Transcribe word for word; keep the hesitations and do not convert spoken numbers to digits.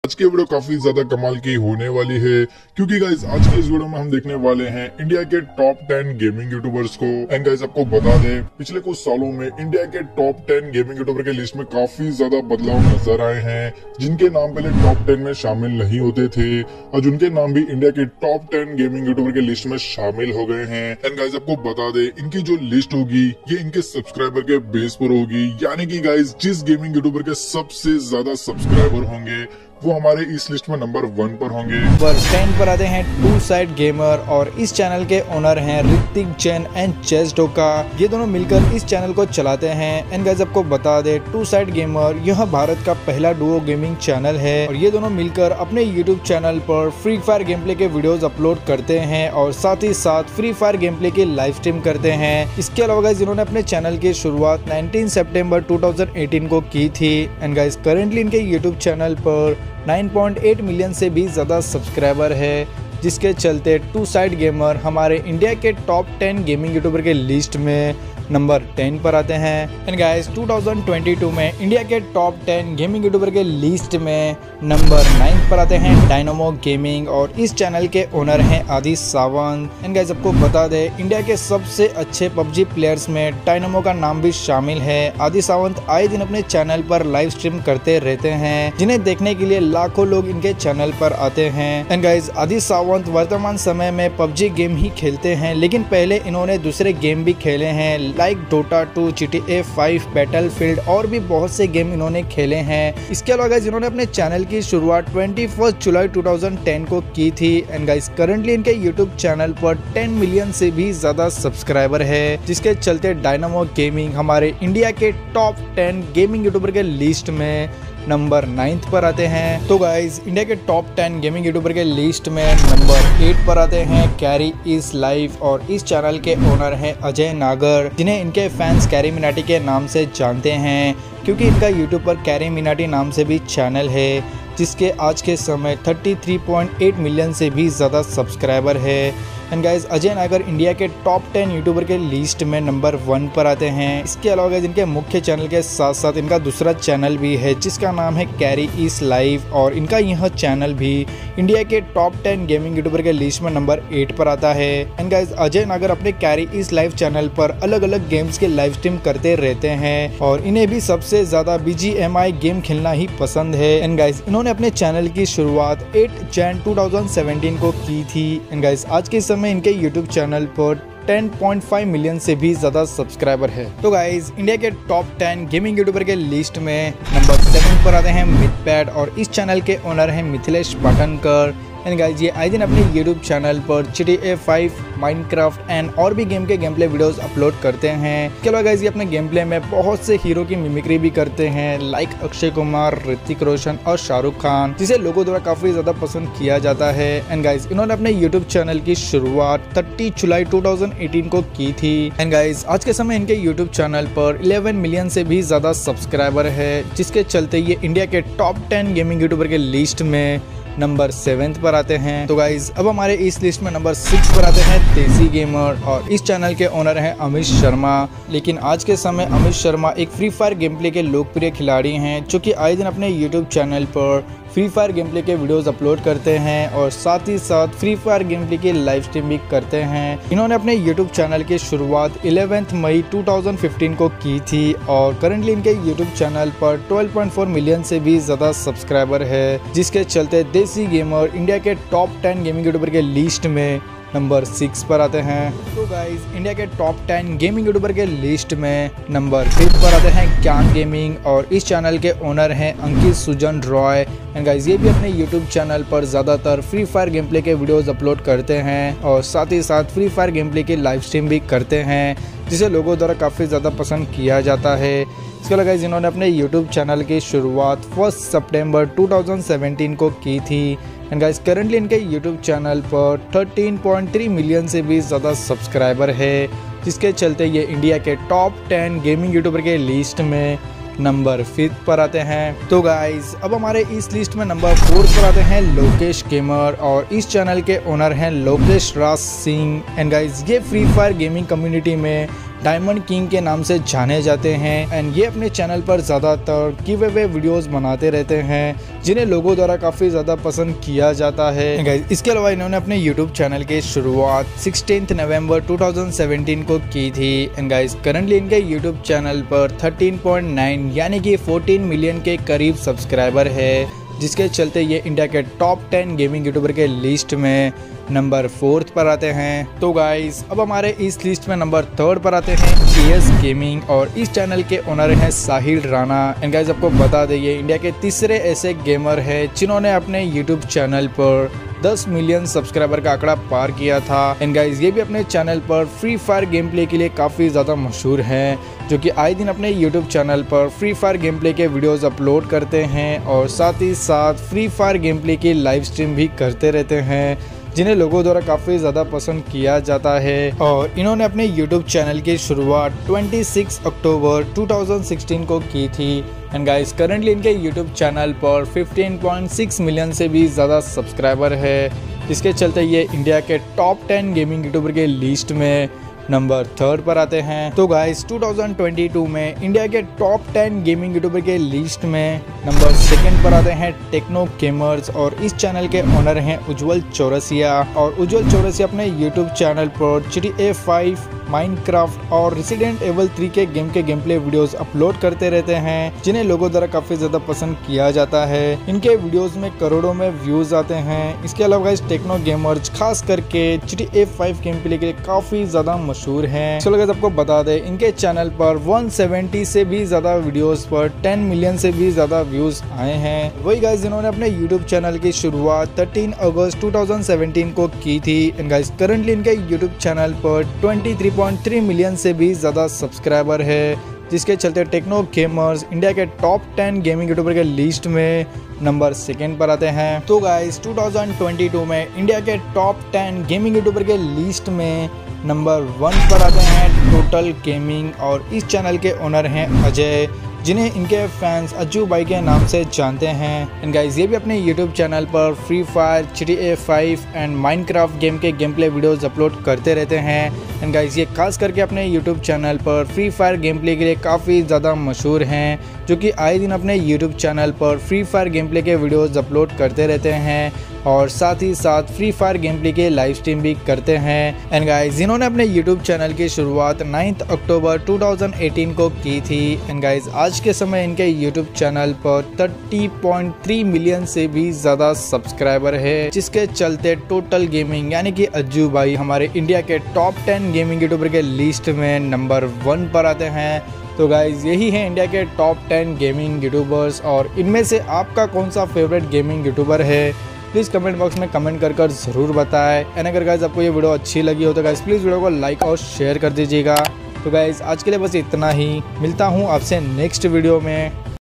आज की वीडियो काफी ज्यादा कमाल की होने वाली है क्योंकि गाइज आज की इस वीडियो में हम देखने वाले हैं इंडिया के टॉप टेन गेमिंग यूट्यूबर्स को। एंड गाइज आपको बता दें, पिछले कुछ सालों में इंडिया के टॉप टेन गेमिंग यूट्यूबर के लिस्ट में काफी ज्यादा बदलाव नजर आए हैं। जिनके नाम पहले टॉप टेन में शामिल नहीं होते थे और जिनके नाम भी इंडिया के टॉप टेन गेमिंग यूट्यूबर के लिस्ट में शामिल हो गए हैं। एंड गाइज आपको बता दें, इनकी जो लिस्ट होगी ये इनके सब्सक्राइबर के बेस पर होगी, यानी कि गाइज जिस गेमिंग यूट्यूबर के सबसे ज्यादा सब्सक्राइबर होंगे वो हमारे इस लिस्ट में नंबर वन पर होंगे। नंबर टेन पर आते हैं टू साइड गेमर और इस चैनल के ओनर हैं ऋतिक जैन एंड चेस ढोका। ये दोनों मिलकर इस चैनल को चलाते हैं। एंड गाइस आपको बता दे, टू साइड गेमर यह भारत का पहला डुओ गेमिंग चैनल है और ये दोनों मिलकर अपने यूट्यूब चैनल पर फ्री फायर गेम प्ले के वीडियोज अपलोड करते हैं और साथ ही साथ फ्री फायर गेम प्ले की लाइव स्ट्रीम करते हैं। इसके अलावा गाइस इन्होंने अपने चैनल की शुरुआत नाइनटीन सितंबर टू थाउजेंड एटीन को की थी। एंड गाइस करेंटली इनके यूट्यूब चैनल पर नाइन पॉइंट एट मिलियन से भी ज़्यादा सब्सक्राइबर है, जिसके चलते टू साइड गेमर हमारे इंडिया के टॉप टेन गेमिंग यूट्यूबर के लिस्ट में नंबर टेन पर आते हैं। And guys two thousand twenty two में इंडिया के टॉप टेन गेमिंग यूट्यूबर के लिस्ट में नंबर नाइन पर आते हैं डायनामो गेमिंग और इस चैनल के ओनर हैं आदि सावंत। एंड गाइस आपको बता दें, इंडिया के सबसे अच्छे पबजी प्लेयर्स में डायनामो का नाम भी शामिल है। आदि सावंत आए दिन अपने चैनल पर लाइव स्ट्रीम करते रहते हैं, जिन्हें देखने के लिए लाखों लोग इनके चैनल पर आते हैं। एंड गाइस आदि सावंत वर्तमान समय में पबजी गेम ही खेलते हैं, लेकिन पहले इन्होंने दूसरे गेम भी खेले हैं like Dota two, G T A five, Battlefield और भी बहुत से गेम इन्होंने खेले हैं। इसके अलावा गाइस इन्होंने अपने चैनल की शुरुआत इक्कीस जुलाई टू थाउजेंड टेन को की थी। एंड गाइस करंटली इनके यूट्यूब चैनल पर टेन मिलियन से भी ज्यादा सब्सक्राइबर है, जिसके चलते डायनामो गेमिंग हमारे इंडिया के टॉप टेन गेमिंग यूट्यूबर के लिस्ट में नंबर नाइन्थ पर आते हैं। तो गाइज इंडिया के टॉप टेन गेमिंग यूट्यूबर के लिस्ट में नंबर एट पर आते हैं कैरी इज लाइव और इस चैनल के ओनर हैं अजय नागर, जिन्हें इनके फैंस कैरी मिनाटी के नाम से जानते हैं क्योंकि इनका यूट्यूब पर कैरी मिनाटी नाम से भी चैनल है, जिसके आज के समय तैंतीस पॉइंट आठ मिलियन से भी ज़्यादा सब्सक्राइबर है। And guys Ajay Nagar India के टॉप टेन यूट्यूबर के लिस्ट में नंबर वन पर आते हैं। इसके अलावा गाइज इनके मुख्य चैनल के साथ साथ इनका दूसरा चैनल भी है जिसका नाम है कैरी इज लाइव और इनका यह चैनल भी इंडिया के टॉप टेन गेमिंग यूट्यूबर के लिस्ट में नंबर एट पर आता है। एंड गाइज अजय नागर अपने कैरी इज लाइव चैनल पर अलग अलग गेम्स के लाइव स्ट्रीम करते रहते हैं और इन्हें भी सबसे ज्यादा B G M I game खेलना ही पसंद है। एंड गाइज इन्होंने अपने चैनल की शुरुआत आठ जनवरी टू थाउजेंड सेवेंटीन को की थी। एंड गाइज आज के समय इनके यूट्यूब चैनल पर टेन पॉइंट फाइव मिलियन से भी ज्यादा सब्सक्राइबर है। तो गाइज इंडिया के टॉप टेन गेमिंग यूट्यूबर के लिस्ट में नंबर सेवन पर आते हैं मिथपैड और इस चैनल के ओनर हैं मिथिलेश पाटनकर। एंड गाइज ये आए दिन अपने यूट्यूब चैनल पर G T A five, Minecraft and और भी गेम के गेम प्ले वीडियोस अपलोड करते हैं। इसके अलावा गाइज ये अपने गेम प्ले में बहुत से हीरो की मिमिक्री भी करते हैं लाइक अक्षय कुमार, ऋतिक रोशन और शाहरुख खान, जिसे लोगों द्वारा काफी ज्यादा पसंद किया जाता है। एंड गाइज इन्होंने अपने यूट्यूब चैनल की शुरुआत तीस जुलाई टू थाउजेंड एटीन को की थी। एंड गाइज आज के समय इनके यूट्यूब चैनल पर इलेवन मिलियन से भी ज्यादा सब्सक्राइबर है, जिसके चलते ये इंडिया के टॉप टेन गेमिंग यूट्यूबर के लिस्ट में नंबर सेवेंथ पर आते हैं। तो गाइज अब हमारे इस लिस्ट में नंबर सिक्स पर आते हैं देसी गेमर और इस चैनल के ओनर हैं अमित शर्मा। लेकिन आज के समय अमित शर्मा एक फ्री फायर गेम प्ले के लोकप्रिय खिलाड़ी हैं, जो कि आए दिन अपने यूट्यूब चैनल पर फ्री फायर गेम प्ले के वीडियोस अपलोड करते हैं और साथ ही साथ फ्री फायर गेम प्ले की लाइव स्ट्रीम भी करते हैं। इन्होंने अपने यूट्यूब चैनल की शुरुआत ग्यारह मई टू थाउजेंड फिफ्टीन को की थी और करंटली इनके यूट्यूब चैनल पर ट्वेल्व पॉइंट फोर मिलियन से भी ज्यादा सब्सक्राइबर है, जिसके चलते देसी गेमर इंडिया के टॉप टेन गेमिंग यूट्यूबर के लिस्ट में नंबर सिक्स पर आते हैं। तो गाइज इंडिया के टॉप टेन गेमिंग यूट्यूबर के लिस्ट में नंबर फिफ्थ पर आते हैं ज्ञान गेमिंग और इस चैनल के ओनर हैं अंकित सुजन रॉय। एंड गाइज ये भी अपने यूट्यूब चैनल पर ज़्यादातर फ्री फायर गेम प्ले के वीडियोस अपलोड करते हैं और साथ ही साथ फ्री फायर गेम प्ले की लाइव स्ट्रीम भी करते हैं, जिसे लोगों द्वारा काफ़ी ज़्यादा पसंद किया जाता है। इसके अलावा गाइज इन्होंने अपने यूट्यूब चैनल की शुरुआत फर्स्ट सितंबर टू थाउजेंड सेवेंटीन को की थी। एंड गाइस करंटली इनके यूट्यूब चैनल पर थर्टीन पॉइंट थ्री मिलियन से भी ज़्यादा सब्सक्राइबर है, जिसके चलते ये इंडिया के टॉप टेन गेमिंग यूट्यूबर के लिस्ट में नंबर फिफ्थ पर आते हैं। तो गाइज अब हमारे इस लिस्ट में नंबर फोर पर आते हैं लोकेश गेमर और इस चैनल के ओनर हैं लोकेश राज सिंह। एंड गाइज ये फ्री फायर गेमिंग कम्युनिटी में डायमंड किंग के नाम से जाने जाते हैं एंड ये अपने चैनल पर ज़्यादातर गिव अवे वीडियोस बनाते रहते हैं जिन्हें लोगों द्वारा काफ़ी ज़्यादा पसंद किया जाता है। गाइस इसके अलावा इन्होंने अपने यूट्यूब चैनल की शुरुआत सिक्सटीन्थ नवंबर टू थाउजेंड सेवेंटीन को की थी एंड गाइस करंटली इनके यूट्यूब चैनल पर थर्टीन पॉइंट नाइन यानी कि फोर्टीन मिलियन के करीब सब्सक्राइबर है, जिसके चलते ये इंडिया के टॉप टेन गेमिंग यूट्यूबर के लिस्ट में नंबर फोर्थ पर आते हैं। तो गाइस अब हमारे इस लिस्ट में नंबर थर्ड पर आते हैं एएस गेमिंग और इस चैनल के ओनर हैं साहिल राणा। एंड गाइस आपको बता दें ये इंडिया के तीसरे ऐसे गेमर हैं जिन्होंने अपने यूट्यूब चैनल पर दस मिलियन सब्सक्राइबर का आंकड़ा पार किया था। एंड गाइस ये भी अपने चैनल पर फ्री फायर गेम प्ले के लिए काफ़ी ज़्यादा मशहूर हैं, जो कि आए दिन अपने यूट्यूब चैनल पर फ्री फायर गेम प्ले के वीडियोस अपलोड करते हैं और साथ ही साथ फ्री फायर गेम प्ले की लाइव स्ट्रीम भी करते रहते हैं, जिन्हें लोगों द्वारा काफ़ी ज़्यादा पसंद किया जाता है। और इन्होंने अपने यूट्यूब चैनल की शुरुआत छब्बीस अक्टूबर टू थाउजेंड सिक्सटीन को की थी एंड गाइस करंटली इनके यूट्यूब चैनल पर फिफ्टीन पॉइंट सिक्स मिलियन से भी ज़्यादा सब्सक्राइबर है, जिसके चलते ये इंडिया के टॉप टेन गेमिंग यूट्यूबर के लिस्ट में नंबर थर्ड पर आते हैं। तो guys two thousand twenty two में इंडिया के टॉप टेन गेमिंग यूट्यूबर के लिस्ट में नंबर सेकंड पर आते हैं टेक्नो गेमर्स और इस चैनल के ओनर हैं उज्जवल चौरसिया। और उज्जवल चौरसिया अपने यूट्यूब चैनल पर G T A five, Minecraft और रेसिडेंट एवल थ्री के गेम के गेम प्ले वीडियोस अपलोड करते रहते हैं, जिन्हें लोगों द्वारा काफी ज्यादा पसंद किया जाता है। इनके वीडियोस में करोड़ों में व्यूज आते हैं। इसके अलावा गाइस टेक्नो गेमर्स खास करके G T A five game play के लिए काफी ज्यादा मशहूर हैं। चलो गाइस आपको बता दें इनके चैनल पर वन सेवेंटी से भी ज्यादा वीडियोस पर टेन मिलियन से भी ज्यादा व्यूज आए हैं। वही गाइस जिन्होंने अपने यूट्यूब चैनल की शुरुआत थर्टीन अगस्त टू थाउजेंड सेवेंटीन को की थी एंड गाइस करंटली इनके यूट्यूब चैनल पर twenty three point three million से भी ज्यादा सब्सक्राइबर है, जिसके चलते टेक्नो गेमर्स इंडिया के टॉप टेन गेमिंग यूट्यूबर के लिस्ट में नंबर सेकेंड पर आते हैं। तो guys two thousand twenty two में इंडिया के टॉप टेन गेमिंग यूट्यूबर के लिस्ट में नंबर वन पर आते हैं टोटल गेमिंग और इस चैनल के ओनर हैं अजय, जिन्हें इनके फैंस अज्जू भाई के नाम से जानते हैं। एंड गाइस ये भी अपने यूट्यूब चैनल पर free fire, G T A five and Minecraft game के गेम प्ले वीडियोस अपलोड करते रहते हैं। एंड गाइस ये खास करके अपने यूट्यूब चैनल पर फ्री फायर गेम प्ले के लिए काफ़ी ज़्यादा मशहूर हैं, जो कि आए दिन अपने यूट्यूब चैनल पर फ्री फायर गेम प्ले के वीडियोस अपलोड करते रहते हैं और साथ ही साथ फ्री फायर गेम प्ले के लाइव स्ट्रीम भी करते हैं। एंड गाइस जिन्होंने अपने यूट्यूब चैनल की शुरुआत नाइन्थ अक्टूबर टू थाउजेंड एटीन को की थी एंड गाइस आज के समय इनके यूट्यूब चैनल पर थर्टी पॉइंट थ्री मिलियन से भी ज़्यादा सब्सक्राइबर है, जिसके चलते टोटल गेमिंग यानी कि अज्जू भाई हमारे इंडिया के टॉप टेन गेमिंग यूट्यूबर के लिस्ट में नंबर वन पर आते हैं। तो गाइज यही है इंडिया के टॉप टेन गेमिंग यूट्यूबर्स और इनमें से आपका कौन सा फेवरेट गेमिंग यूट्यूबर है, प्लीज़ कमेंट बॉक्स में कमेंट कर कर ज़रूर बताएं। एंड अगर गाइज आपको ये वीडियो अच्छी लगी हो तो गाइज प्लीज़ वीडियो को लाइक और शेयर कर दीजिएगा। तो गाइज आज के लिए बस इतना ही, मिलता हूँ आपसे नेक्स्ट वीडियो में।